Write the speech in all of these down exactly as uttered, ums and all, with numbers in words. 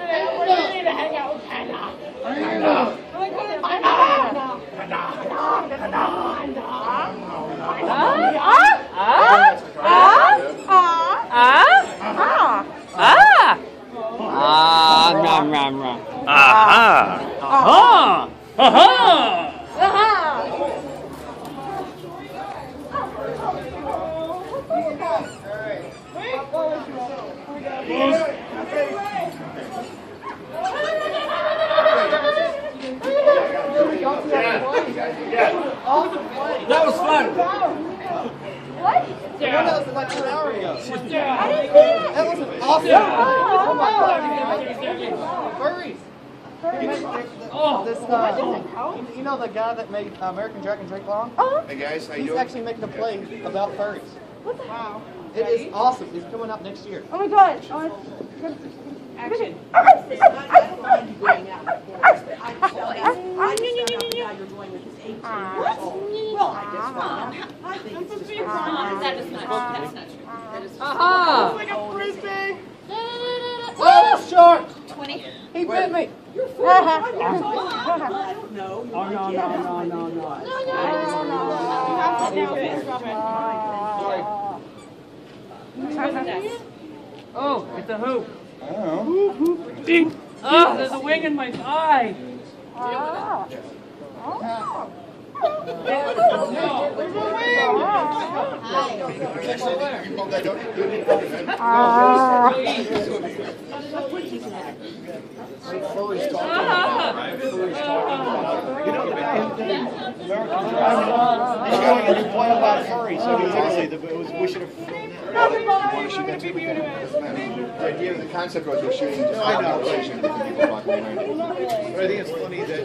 need to hang out with Panda. Panda. That was fun. What? Yeah. That was like an hour ago. I didn't see it. That was awesome. Yeah. Oh my God. Furries. Oh. This, uh, you know the guy that made uh, American Jack and Drake Long? Uh-huh. Hey guys, how you He's doing? actually making a play about furries. What the? Wow. It is awesome. It's coming out next year. Oh my God. Oh, Action. I don't mind you going out in the forest, but I just found out, I just found out the guy you're going with is eighteen years old. Well, I just found out. I think it's just fun. That is not, that's not true. That is Aha! Like a frisbee. Oh, shark! twenty. He bit me. You're fool. I don't know. Oh, no, no, no, no, no. Oh, it's a hoop. Oh. Oh, there's a wing in my eye. Furry's talking about Furry's talking about you know the He's got a new play about furry, so he literally the, it was we should have want to shoot that too. The idea of the concept was we're shooting just I know different people walking behind it. But I think it's funny that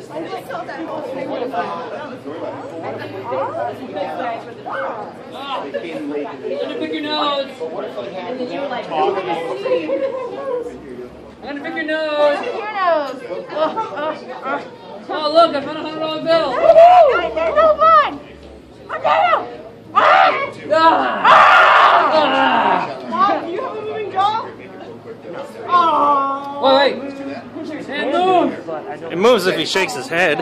they came late. I'm gonna pick your nose. But what if they had I'm gonna pick your nose. your nose. Oh, look, I found a hundred dollar bill. They're no fun. I'm down. Ah! Do you have a moving jaw? Wait, wait. And move. It moves if he shakes his head.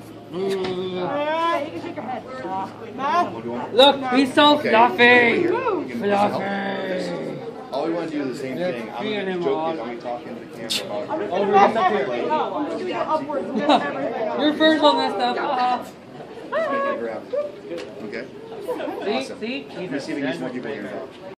Look, he's so Okay. fluffy. Fluffy. All we want to do is the same They're thing. I'm feeding gonna him joke on. is I'm gonna talk into the camera about Oh, we're gonna up here. Your fur's all messed up. Uh-huh. grab. Okay? See, see? Let me see if we can get some more people here.